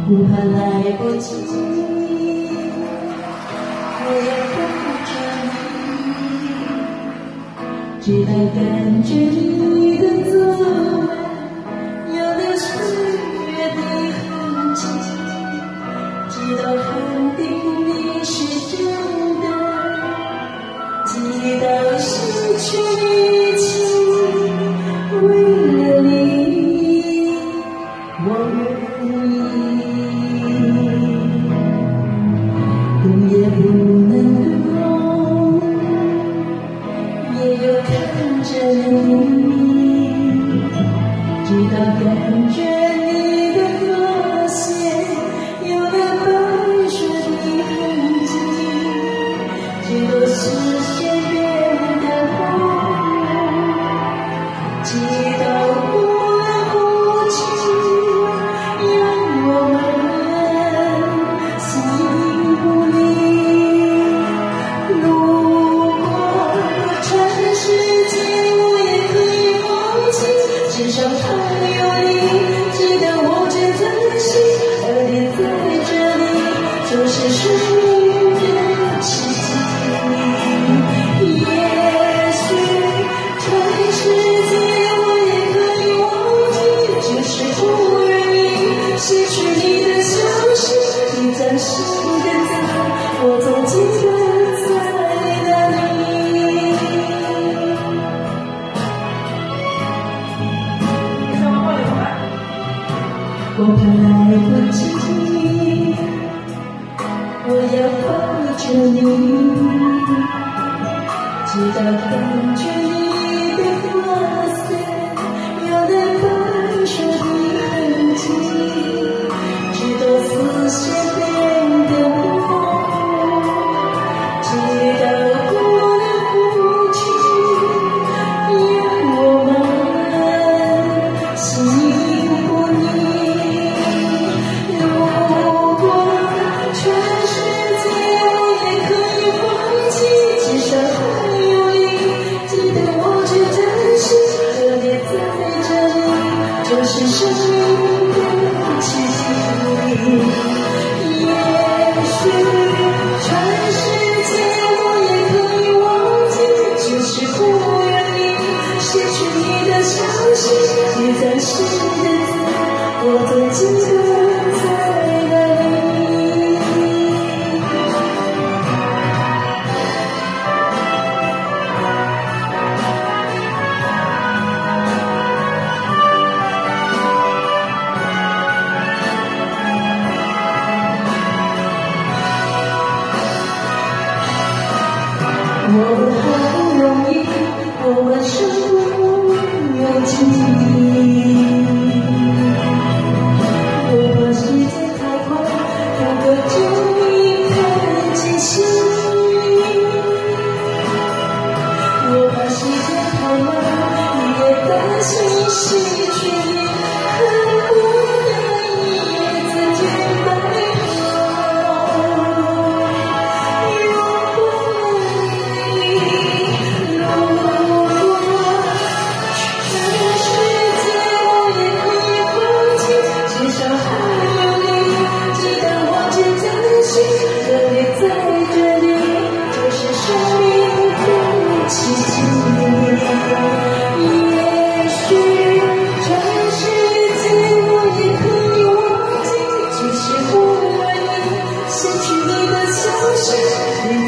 不怕来不及，我要等着你，直到感觉你的走来，有了岁月的痕迹，直到肯定你是真的，直到失去一切，为了你，我愿意。动也不能动，也要看着你，直到感觉你的发线有了白雪的痕迹，直到视线变得模糊，直到不能呼吸，让我们幸福里路过全世界，我也可以忘记，至少还有你值得我最珍惜，而你在这里就是生命的奇迹。也许全世界我也可以忘记，只是不愿意失去你的消息，你暂时的在，我总记得在哪里。我怕来不及，我要抱着你，直到感觉你的发线有了白雪的痕迹，直到视线变得模糊，直到不能呼吸，让我们幸福里路过全世界，我也可以忘记，至少还有你值得我最珍惜，而你在这里就是生命的奇迹。也许全世界我也可以忘记，只是不愿意失去你的消息，你暂时的在，我总记得在哪里。我们好不容易，我们生不有情，我怕时间太快，不够久你太清醒，我怕时间太慢，也担心失去你，恨不得一夜之间白头。你